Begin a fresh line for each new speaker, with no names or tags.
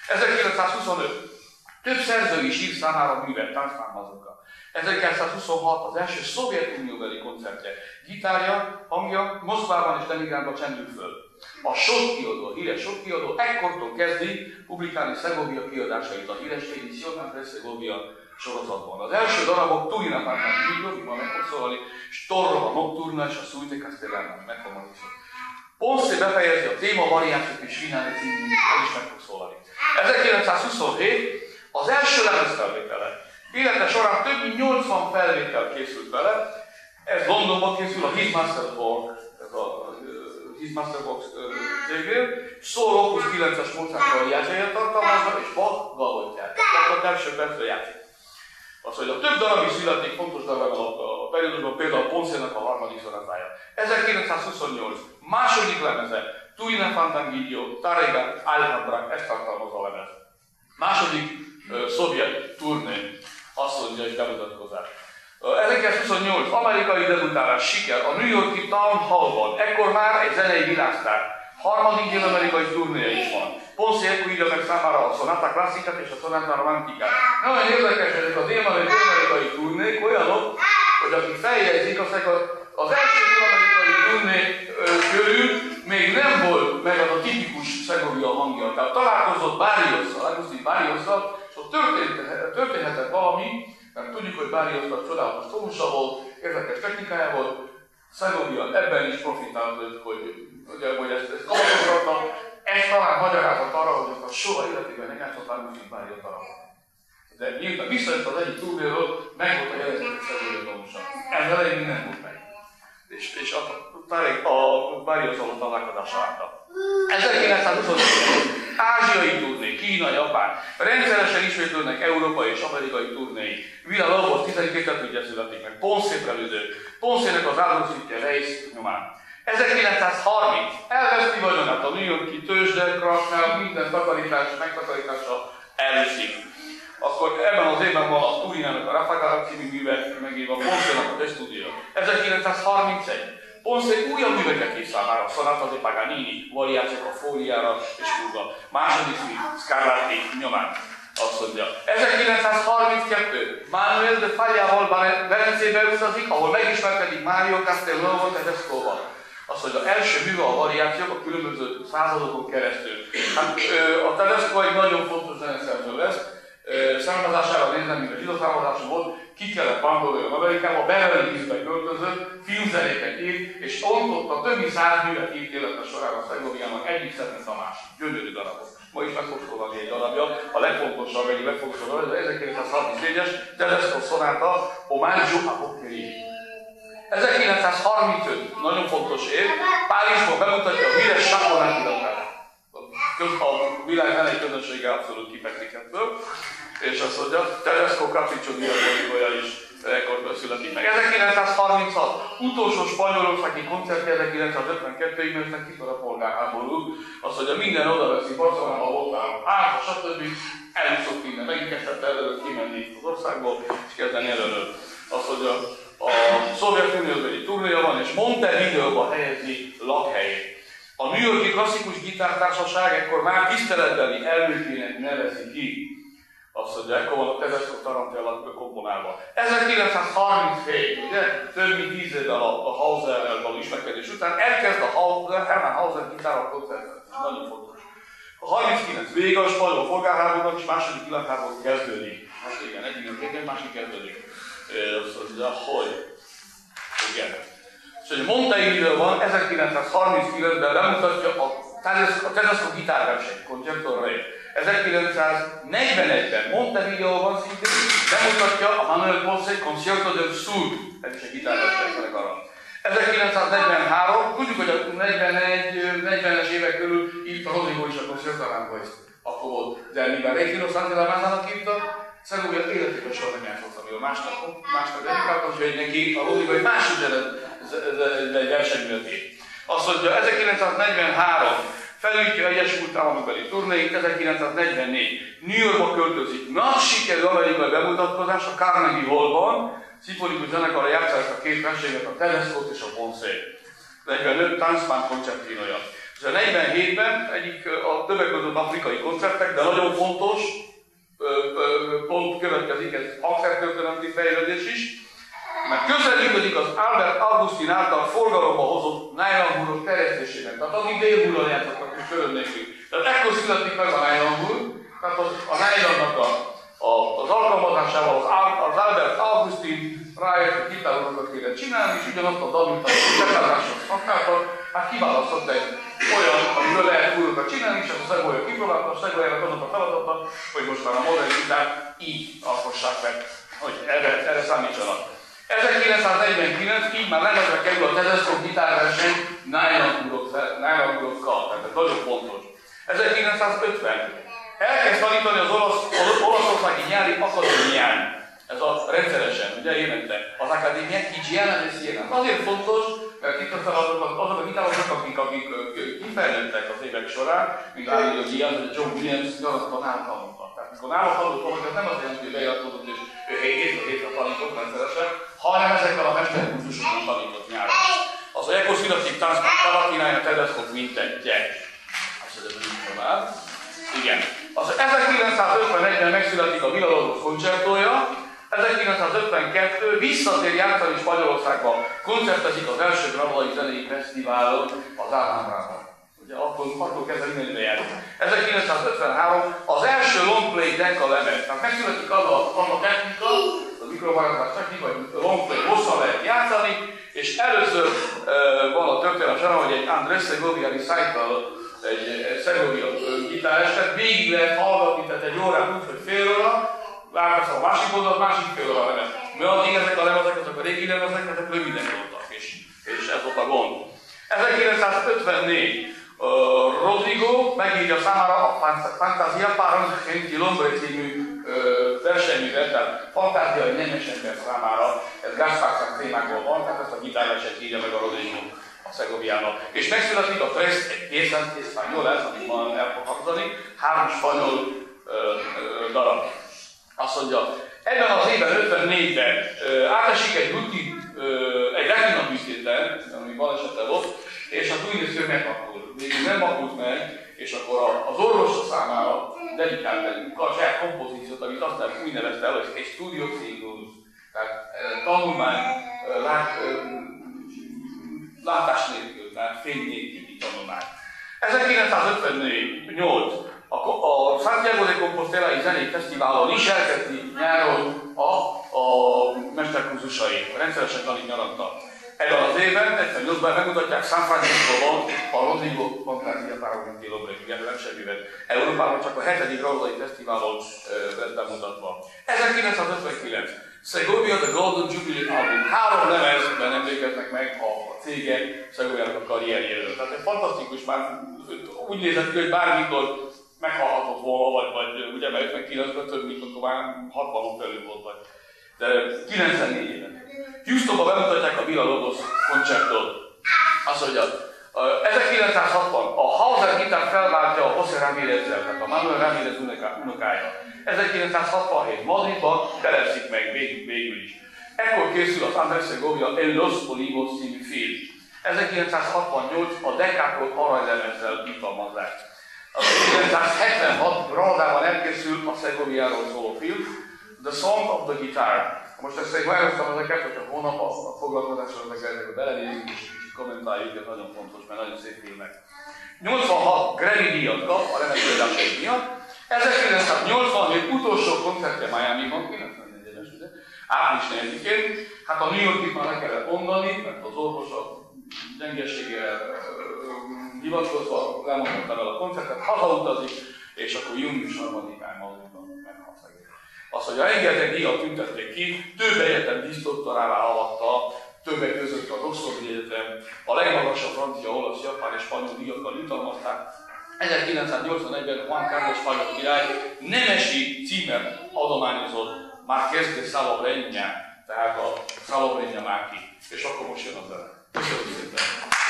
1925. Több szerző is ír számára művet, táncfámazokkal. 1926 az első Szovjetunióbeli koncertje. Gitárja, hangja Moszkvában és Leningrádban csendül föl. A Sot kiadó, a híres Sot kiadó ekkortól kezdi publikálni Szegovia kiadásait, a híres Edizione per Segovia sorozatban. Az első darabok Turina Fantasma, így van meg fog szólalni, Storrova Nocturna és a Suite Castellana, meg fog majd szólni. Ponce befejezi a téma variációk és finálé című, ez is meg fog szólalni. 1927 az első lemezfelvétele. Élete során több mint 80 felvétel készült vele. Ez Londonban készül, a His Masterwork, ez a His Masterwork cégnél. Szól Opus 9-es Mozart variációját tartalmazza, és Bach galvotját. Tehát a első percre játszik. Az, hogy a több darab is születik, fontos darab a periódusban, például Ponce-nak a harmadik szonátája. 1928 második lemeze, Turina Fandangidio, Tarega, Alhambra, ezt tartalmazza a lemez. Második szovjet turné, azt mondja, hogy bemutatkozás. 1928 amerikai debutálás siker a New Yorki Town Hallban, ekkor már egy zenei világsztár. Harmadik dél-amerikai turnéja is van. Ponce ekkor írja meg számára a Sonata Classicát és a Sonata Romanticát. Nagyon érdekes, ezek a dél-amerikai turnék olyanok, hogy akik feljegyzik, az első dél-amerikai turné körül még nem volt meg az a tipikus Segovia hangja. Tehát találkozott Barriosszal, Agustin Barriosszal, és ott történhetett valami, mert tudjuk, hogy Barrios csodálatos tónusa volt, érdekes technikája volt, Segovia ebben is profitált, hogy ezt kamatosratnak. Ez talán magyarázat arra, hogy azt a soha életében nem játszott Agustin Barrios darabot. De miután visszajött az egyik túlvéről, meg volt a jelentett Segovia tónusa. Ez elején még nem volt meg. És a Barrios való találkozása által. 1924. Ázsiai turné, Kína, Japán. Rendszeresen ismétlődnek európai és amerikai turnéi. Villa Lobos 12 ügye születik meg. Ponce prelüdő. Ponce-nek az áldozítja Reis nyomán. 1930. Elveszti vagyonát a New Yorki tőzsdekrasnál, minden megtakarítása elviszik. Akkor ebben az évben van a Turinának a Raffaele című műve, megírva Ponce-nak a The Studio. 1931. Ponce újabb műveket ír számára, a Sonata di Paganini, variációk a Fóliára és Fuga. Második film, Scarlatti nyomán. Azt mondja. 1932. Manuel de Fallával Velencébe utazik, ahol megismerkedik Mario Castelnuovo Tedescoval. Azt mondja, első műve a variációk a különböző századokon keresztül. Hát, a Tedesco egy nagyon fontos zeneszerző lesz. Származására nézem, mint a zsidó származású volt, ki kellett vándoroljon Amerikába, Beverly Hillsbe költözött, filmzenéket írt, és ontotta több mint 100 művet írt élete során a Segoviának egyik szednek a másik. Gyönyörű darabok. Ma is meg fog szólalni egy darabja, a legfontosabb, egyik legfontosabb darabja, az 1934-es Tedesco Sonata Omaggio a Boccherini. 1935, nagyon fontos év, Párizsban bemutatja a híres Chaponát illetve. A világ zenei közönsége abszolút kifekszik ebből, és azt mondja, Tedesco Capriccio Diabolicoja is rekordban születik meg. 1936, utolsó spanyolországi koncertje 1952-ig, mert eznek kitör a polgárháború. Azt mondja, minden odaveszi, Barcelonában voltál, stb. Elúszott minden, megint kezdett előtt kimenni az országból, és kezdeni előről. Azt mondja, a Szovjetunióbeli turnéja van, és Montevideóba helyezi lakhelyét. A New Yorki klasszikus gitártársaság ekkor már tiszteletbeli elnökének nevezi ki. Azt mondja, ekkor van a Tedesco Tarantella komponálva. 1937, ugye? Több mint 10 évvel a Hauserrel való ismerkedés után elkezd a Hermann Hauser gitárral koncertet. Nagyon fontos. A 39 vége a spanyol polgárháborúnak és második világháború kezdődik. Hát igen, egy másik kezdődik. Azt mondja, hogy? Igen. És hogy Montevideo van, 1939-ben bemutatja a Tedesco gitárverseny, Concerto Re. 1941-ben Montevideóban szintén bemutatja a Manuel Ponce Concierto del Sur, ez is egy gitárverseny arra. 1943, tudjuk, hogy a 40-es évek körül írt a Rodrigo is a Concierto Aranjuez. Akkor volt, de mivel Regino Santallamánának írta, Segovia életében soha nem játszott, amiről másnak dedikáltam, hogy neki a Rodrigo egy másik versenyművet írt. Azt mondja, 1943 felújítja Egyesült Államokbeli turnéit, 1944 New Yorkba költözik. Nagy sikerű amerikai bemutatkozás a Carnegie Hallban, szimfonikus zenekarra játszák a két versenyet, a Tedescót és a Ponce. 45 Tanzband koncertinoja. És a 47-ben egyik a többek között afrikai koncertek, de nagyon működik ez hangszertörténeti fejlődés is, mert közelítődik az Albert Augustin által forgalomba hozott nylonhúrok terjesztésének. Tehát addig délhúrral játszottak és körül nélkül. Tehát ekkor születik meg a nylonhúr, tehát a nylonnak az alkalmazásával az Albert Augustin rájött, hogy gitárokat kéne csinálni, és ugyanazt a dal, mint a csatázások használtak, hát kiválasztott egy olyan, amiből lehet húrokat csinálni, és a Segoya kipróbálta, a Segoyának az a feladata, hogy most már a modern gitár így alkossák meg, hogy erre számítsanak. 1949 így már lemezre kerül a Tedesco gitárverseny nylonhúrokkal, tehát ez nagyon fontos. 1950 elkezd tanítani az olaszországi nyári akadémián. Ez a rendszeresen, ugye évente. Az akadémiák Higiana de Siena. Azért fontos, mert itt azok a gitárosok, akik kifejlődtek az évek során, mint Aurelio Díaz vagy John Williams, azokban nála tanultak. Tehát mikor nála tanultak, ez nem azt jelenti, hogy bejátszódott és ő hétről tanított rendszeresen, hanem ezekkel a mesterkurzusokon tanított nyáron. Az ekkor születik Tanz Palatinai Tedesco quintettje. Azt hiszem, hogy tovább. Igen. Az 1951-ben megszületik a Villa-Lobos koncertója, 1952 visszatér játszani Spanyolországba, koncertezik az első Granadai Zenei Fesztiválon az Alhambrában. Ugye attól kezdve mindenre járt. 1953 az első longplay decca lemez. Tehát megszületik az a technika, a mikromaradás technika, hogy longplay hosszan lehet játszani, és először van a történet során, hogy egy Andrés Segovia recital, egy Segovia gitárest, végig lehet hallgatni, tehát egy órát úgy, hogy fél óra, vársz a másik oldalt, másik fél óra lemez. Mert addig ezek a lemezek, azok a régi lemezek, ezek röviden voltak, és ez volt a gond. 1954 Rodrigo megírja számára a Fantasia para un gentilhombre című versenyművet, tehát fantáziai nemes ember számára, ez Gaspar témákból van, tehát ezt a gitárversenyt írja meg a Rodrigo a Segoviának. És megszületik a Tres Piezas Españolas, amit ma el fog hangzani, 3 spanyol darab. Azt mondja, ebben az évben, 54-ben átesik egy retina műtéten, ami balesete volt, és az úgy néz, hogy megvakult. Végül nem vakult meg, és akkor az orvosa számára dedikált egy saját kompozíciót, amit aztán úgy nevezte el, hogy egy studio single, tehát tanulmány, látás nélkül, tehát fény nélküli tanulmány. 1958 a Santiago de Compostela-i Zenei Fesztiválon is elkezdi nyáron a mesterkurzusai, rendszeresen tanít nyaranta. Ebben az évben, 1958-ban megmutatják San Francisco-ban a Rodrigo Fantasia para un gentilhombre versenyművet. Európában csak a 7. Granadai Fesztiválon lett bemutatva. 1959 Segovia The Golden Jubilee album. 3 lemezben emlékeznek meg a cége Segoviának a karrierjéről. Tehát egy fantasztikus, már úgy nézett ki, hogy bármikor meghalhatott volna, vagy ugye, mert 59-ben több, mint akkor már 60-on belül volt, vagy. De 94 éven. Houstonban bemutatják a Villa-Lobos koncertot. Azt mondja, 1960 a Hauser gitár felváltja a José Ramírezzel, tehát a Manuel Ramírez unokája. 1967 Madridban telepszik meg végül is. Ekkor készül az Andrés Segovia El Los Olivos című film. 1968 a Decathlon aranylemezzel jutalmazzák. 1976 Granadában elkészül a Segoviáról szóló film, The Song of the Guitar. Most ezt egy választom ezeket, hogy a hónap a foglalkozásra ezekbe belenézünk és kicsit kommentáljuk, ez nagyon fontos, mert nagyon szép filmek. 86 Grammy díjat kap a remekülései miatt. 1987 utolsó koncertje Miami-ban, 94 éves, ugye? Április 4-én. Hát a New Yorkit már le kellett mondani, mert az orvos a gyengeségére hivatkozva lemondottam el a koncertet, hazautazik, és akkor június 3-án Madridban meghalt szegény. Azt, hogy a rengeteg díjat tüntették ki, több egyetem díszdoktorává avatta, többek között az Oxfordi Egyetem, a legmagasabb francia, olasz, japán és spanyol díjakkal jutalmazták. 1981-ben Juan Carlos spanyol király nemesi címet adományozott Marqués de Salobreña, tehát a Salobreña Márki. És akkor most jön a zene. Köszönöm szépen!